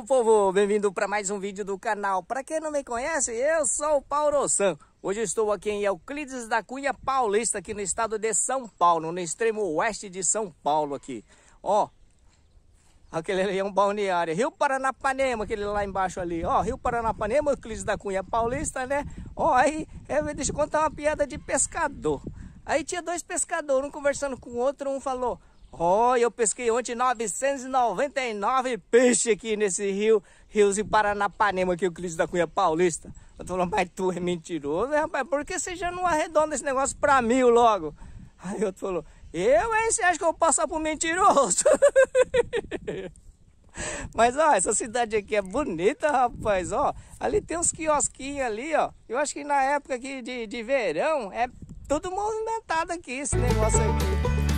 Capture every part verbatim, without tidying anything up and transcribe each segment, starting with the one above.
meu povo, bem-vindo para mais um vídeo do canal. Para quem não me conhece, eu sou o Paulo San. Hoje eu estou aqui em Euclides da Cunha Paulista, aqui no estado de São Paulo, no extremo oeste de São Paulo aqui. Ó, aquele ali é um balneário, Rio Paranapanema, aquele lá embaixo ali. Ó, Rio Paranapanema, Euclides da Cunha Paulista, né? Ó, aí, é, deixa eu contar uma piada de pescador. Aí tinha dois pescadores, um conversando com o outro, um falou: ó, oh, eu pesquei ontem novecentos e noventa e nove peixes aqui nesse rio, Rios e Paranapanema, aqui, Euclides da Cunha Paulista. Eu tô falando: mas tu é mentiroso, né, rapaz? Por que você já não arredonda esse negócio pra mil logo? Aí outro falou: eu, hein? Você acha que eu vou passar por mentiroso? Mas, ó, essa cidade aqui é bonita, rapaz, ó. Ali tem uns quiosquinhos ali, ó. Eu acho que na época aqui de, de verão, é tudo movimentado aqui, esse negócio aqui.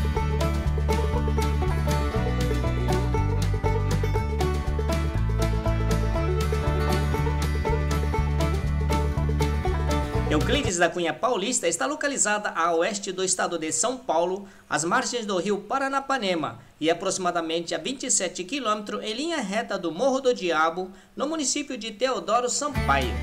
Euclides da Cunha Paulista está localizada a oeste do estado de São Paulo, às margens do rio Paranapanema e aproximadamente a vinte e sete quilômetros em linha reta do Morro do Diabo, no município de Teodoro Sampaio.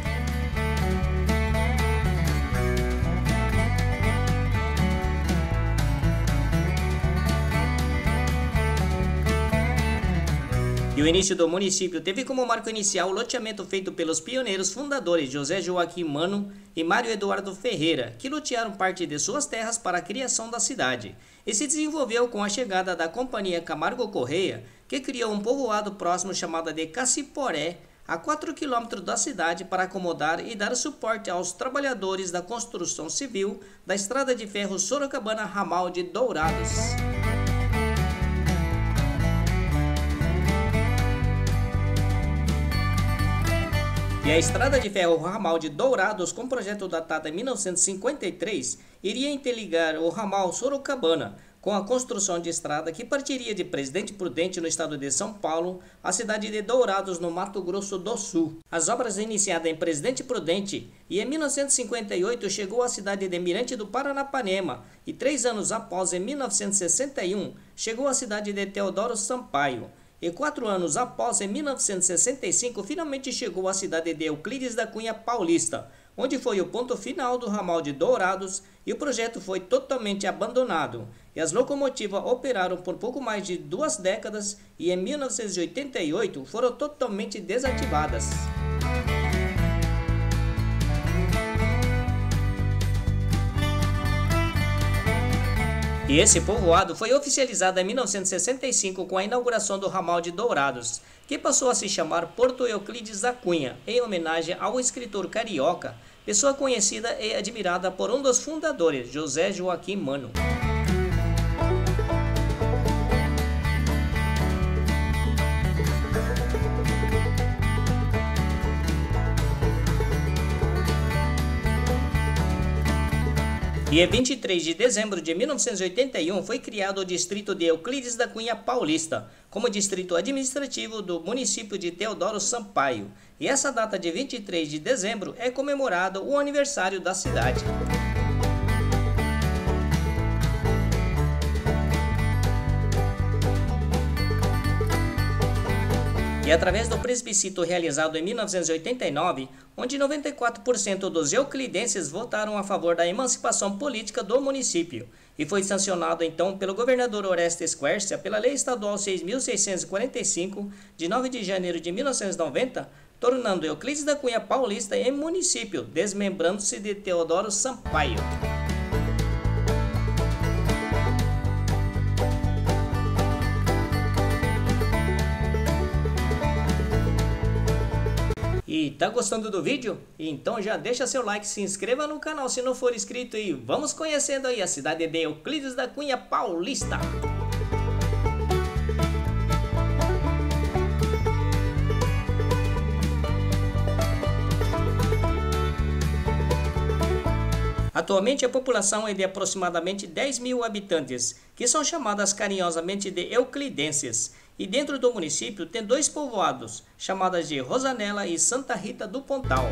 E o início do município teve como marco inicial o loteamento feito pelos pioneiros fundadores José Joaquim Mano e Mário Eduardo Ferreira, que lotearam parte de suas terras para a criação da cidade. E se desenvolveu com a chegada da Companhia Camargo Correia, que criou um povoado próximo chamado de Cassiporé, a quatro quilômetros da cidade, para acomodar e dar suporte aos trabalhadores da construção civil da estrada de ferro Sorocabana Ramal de Dourados. E a estrada de ferro ramal de Dourados, com projeto datado em mil novecentos e cinquenta e três, iria interligar o ramal Sorocabana com a construção de estrada que partiria de Presidente Prudente, no estado de São Paulo, à cidade de Dourados, no Mato Grosso do Sul. As obras iniciadas em Presidente Prudente e em mil novecentos e cinquenta e oito chegou à cidade de Mirante do Paranapanema e três anos após, em mil novecentos e sessenta e um, chegou à cidade de Teodoro Sampaio. E quatro anos após, em mil novecentos e sessenta e cinco, finalmente chegou à cidade de Euclides da Cunha Paulista, onde foi o ponto final do ramal de Dourados, e o projeto foi totalmente abandonado. E as locomotivas operaram por pouco mais de duas décadas e em mil novecentos e oitenta e oito foram totalmente desativadas. E esse povoado foi oficializado em mil novecentos e sessenta e cinco com a inauguração do ramal de Dourados, que passou a se chamar Porto Euclides da Cunha, em homenagem ao escritor carioca, pessoa conhecida e admirada por um dos fundadores, José Joaquim Mano. E em vinte e três de dezembro de mil novecentos e oitenta e um foi criado o distrito de Euclides da Cunha Paulista, como distrito administrativo do município de Teodoro Sampaio. E essa data de vinte e três de dezembro é comemorado o aniversário da cidade. E através do plebiscito realizado em mil novecentos e oitenta e nove, onde noventa e quatro por cento dos euclidenses votaram a favor da emancipação política do município, e foi sancionado então pelo governador Orestes Quercia pela Lei Estadual seis mil seiscentos e quarenta e cinco, de nove de janeiro de mil novecentos e noventa, tornando Euclides da Cunha Paulista em município, desmembrando-se de Teodoro Sampaio. E tá gostando do vídeo? Então já deixa seu like, se inscreva no canal se não for inscrito e vamos conhecendo aí a cidade de Euclides da Cunha Paulista. Atualmente a população é de aproximadamente dez mil habitantes, que são chamadas carinhosamente de euclidenses. E dentro do município tem dois povoados, chamadas de Rosanela e Santa Rita do Pontal.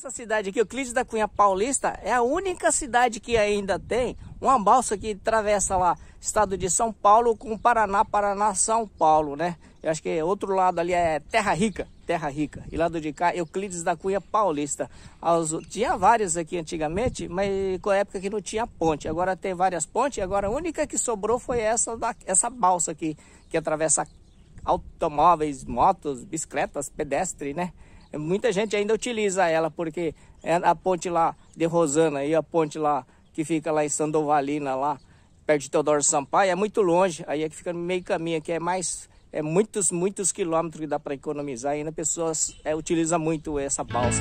Essa cidade aqui, Euclides da Cunha Paulista, é a única cidade que ainda tem uma balsa que atravessa lá, estado de São Paulo com Paraná, Paraná, São Paulo, né? Eu acho que outro lado ali é Terra Rica, Terra Rica. E lado de cá, Euclides da Cunha Paulista. As, tinha várias aqui antigamente, mas com a época que não tinha ponte. Agora tem várias pontes, e agora a única que sobrou foi essa, da, essa balsa aqui, que atravessa automóveis, motos, bicicletas, pedestres, né? Muita gente ainda utiliza ela, porque é a ponte lá de Rosana e a ponte lá que fica lá em Sandovalina, lá perto de Teodoro Sampaio, é muito longe. Aí é que fica no meio caminho, que é mais, é muitos, muitos quilômetros que dá para economizar. Ainda pessoas é, utilizam muito essa balsa.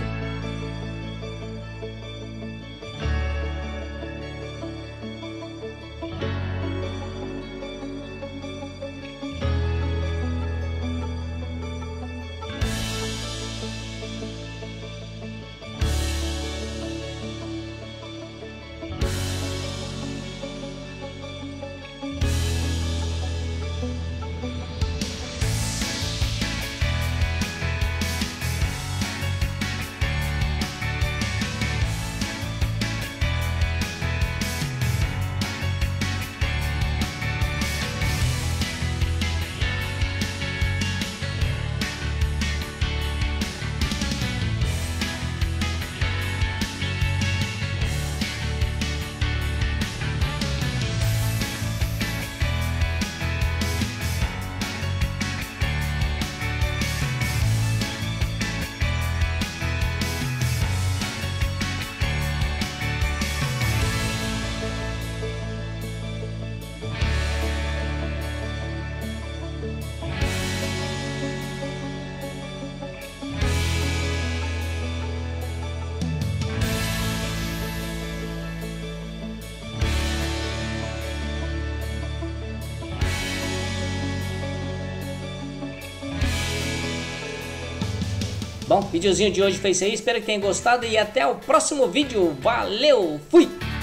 Bom, o videozinho de hoje foi isso aí, espero que tenham gostado e até o próximo vídeo. Valeu, fui!